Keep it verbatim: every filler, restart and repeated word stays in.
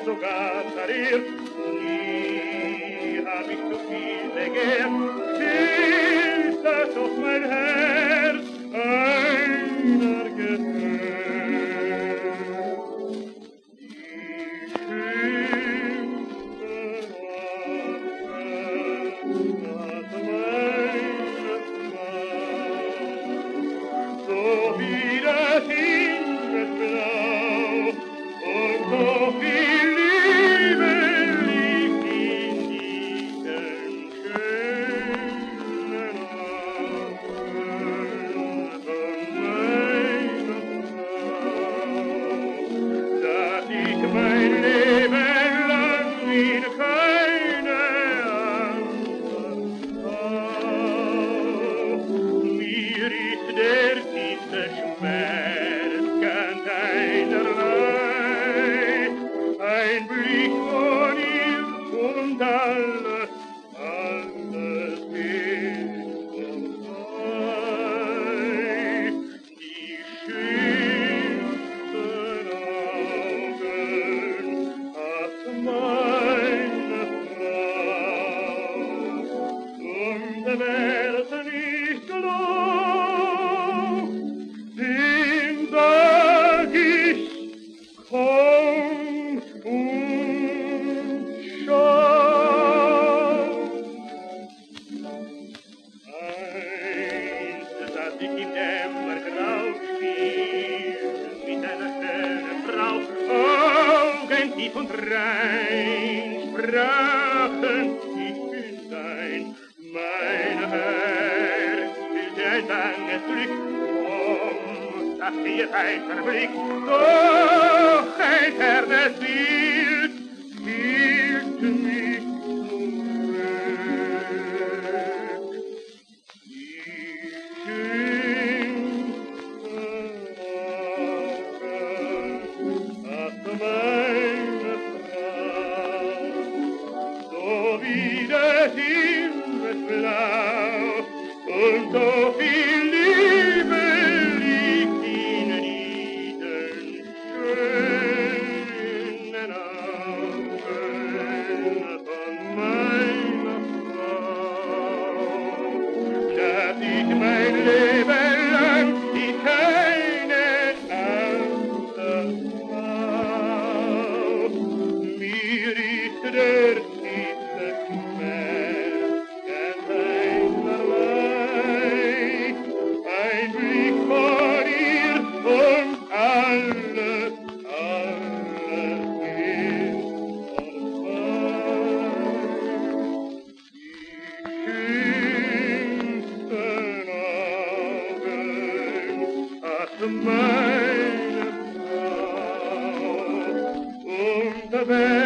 sogar verirrt. Nie hab ich so viel begehrt, stillt das auf mein Herz einer gehört. Die schönste Worte hat meine Frau, so wie das Himmelsblau und so viel Liebe liegt in diesen schönen Augen von meiner Frau, dass ich mein Leben lang in keine andere Frau. Mir ist der tiefste Schmerz ganz einerlei, ein Blick von ihr und alles, alles geht vorbei. Die schönsten Augen hat meine Frau, und wär's nicht glaub, den sag ich, komm und schau. Einst saß ich im Dämmergrau, spiel mit einer schönen Frau, Augen tief und rein, sprachen, ich bin dein, mein Herz fühlte ein banges Glück, komm, dachte ihr ein Verblick, doch ein fernes Bild hielt mich zurück. Die schönste Augen hat meine Frau, so wie das Himmelsblau und so viel Liebe liegt in diesen schönen Augen von meiner Frau, dass ich mein Leben lang in keine andere Frau. Mir ist der tiefste Schmerz ganz einerlei, ein Blick von ihr und alles, alles geht vorbei. Die schönsten Augen hat meine Frau, und